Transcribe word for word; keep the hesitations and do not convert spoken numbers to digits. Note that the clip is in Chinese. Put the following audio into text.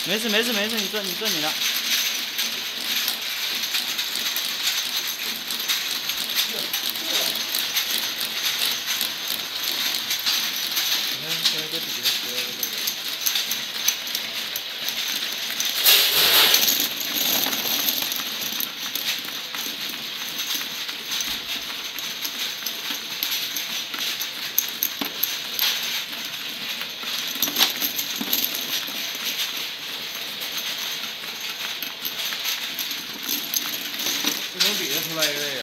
没事没事没事，你做你做你的。你看现在这底下写的这个。 这能比得出来这个？